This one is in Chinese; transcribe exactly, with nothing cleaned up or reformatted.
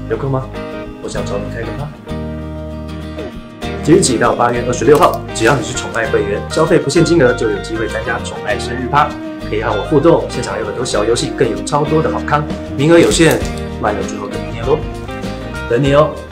有空吗？我想找你开个趴。即日起到八月二十六号，只要你是宠爱会员，消费不限金额就有机会参加宠爱生日趴，可以和我互动，现场有很多小游戏，更有超多的好康，名额有限，卖了之后等明年咯，等你哦。